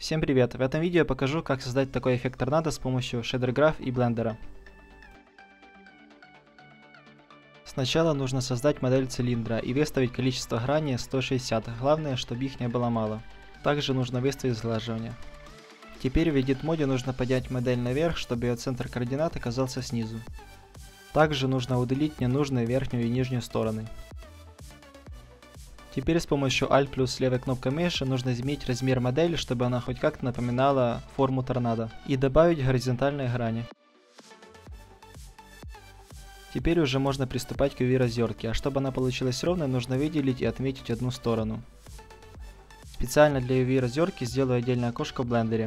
Всем привет! В этом видео я покажу, как создать такой эффект торнадо с помощью Shader Graph и блендера. Сначала нужно создать модель цилиндра и выставить количество граней 160, главное, чтобы их не было мало. Также нужно выставить сглаживание. Теперь в Edit моде нужно поднять модель наверх, чтобы ее центр координат оказался снизу. Также нужно удалить ненужные верхнюю и нижнюю стороны. Теперь с помощью Alt плюс левой кнопкой мыши нужно изменить размер модели, чтобы она хоть как-то напоминала форму торнадо, и добавить горизонтальные грани. Теперь уже можно приступать к UV-развертке, а чтобы она получилась ровной, нужно выделить и отметить одну сторону. Специально для UV-развертки сделаю отдельное окошко в блендере.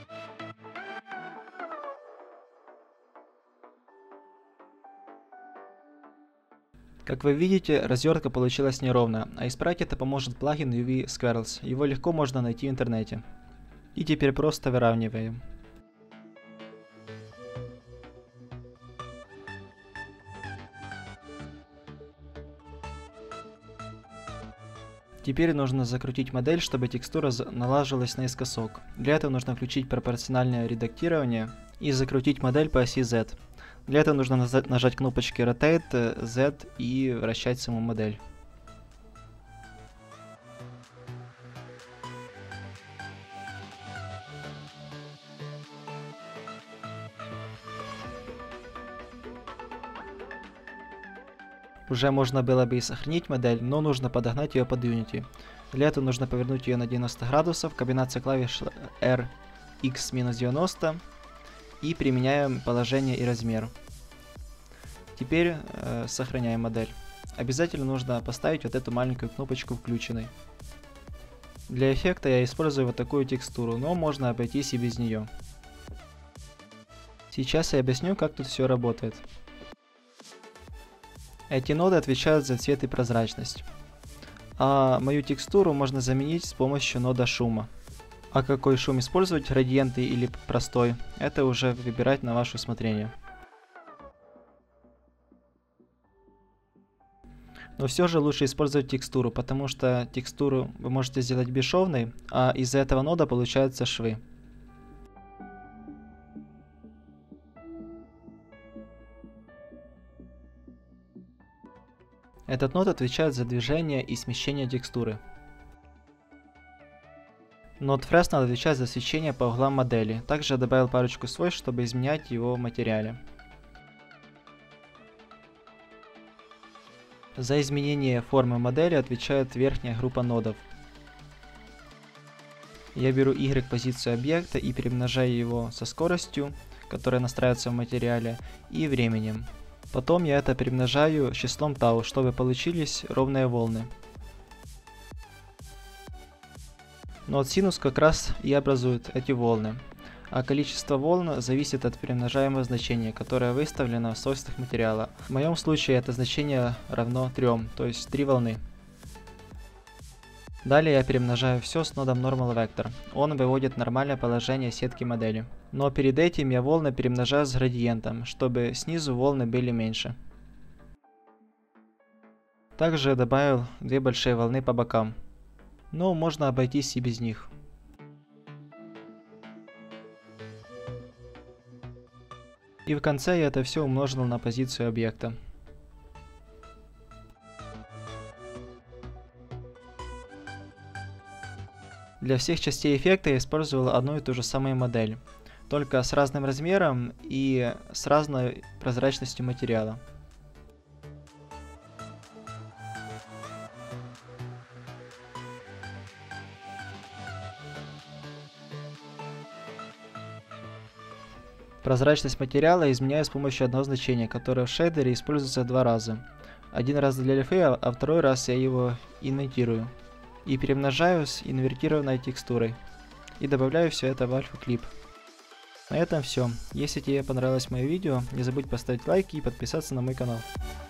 Как вы видите, развертка получилась неровная, а исправить это поможет плагин UV Squirrels. Его легко можно найти в интернете. И теперь просто выравниваем. Теперь нужно закрутить модель, чтобы текстура налаживалась наискосок. Для этого нужно включить пропорциональное редактирование и закрутить модель по оси Z. Для этого нужно нажать кнопочки Rotate, Z и вращать саму модель. Уже можно было бы и сохранить модель, но нужно подогнать ее под Unity. Для этого нужно повернуть ее на 90 градусов, комбинация клавиш R, X-90 и применяем положение и размер. Теперь сохраняем модель. Обязательно нужно поставить вот эту маленькую кнопочку включенной. Для эффекта я использую вот такую текстуру, но можно обойтись и без нее. Сейчас я объясню, как тут все работает. Эти ноды отвечают за цвет и прозрачность. А мою текстуру можно заменить с помощью нода шума. А какой шум использовать, градиентный или простой, это уже выбирать на ваше усмотрение. Но все же лучше использовать текстуру, потому что текстуру вы можете сделать бесшовной, а из-за этого нода получаются швы. Этот нод отвечает за движение и смещение текстуры. Нод Fresnel отвечает за свечение по углам модели. Также я добавил парочку свойств, чтобы изменять его в материале. За изменение формы модели отвечает верхняя группа нодов. Я беру Y позицию объекта и перемножаю его со скоростью, которая настраивается в материале, и временем. Потом я это перемножаю числом tau, чтобы получились ровные волны. Нод синус как раз и образует эти волны, а количество волн зависит от перемножаемого значения, которое выставлено в свойствах материала. В моем случае это значение равно 3, то есть 3 волны. Далее я перемножаю все с нодом Normal Vector. Он выводит нормальное положение сетки модели. Но перед этим я волны перемножаю с градиентом, чтобы снизу волны были меньше. Также я добавил 2 большие волны по бокам. Но можно обойтись и без них. И в конце я это все умножил на позицию объекта. Для всех частей эффекта я использовал одну и ту же самую модель, только с разным размером и с разной прозрачностью материала. Прозрачность материала изменяю с помощью одного значения, которое в шейдере используется 2 раза. Один раз для лифы, а второй раз я его инвертирую. И перемножаю с инвертированной текстурой. И добавляю все это в альфа-клип. На этом все. Если тебе понравилось мое видео, не забудь поставить лайк и подписаться на мой канал.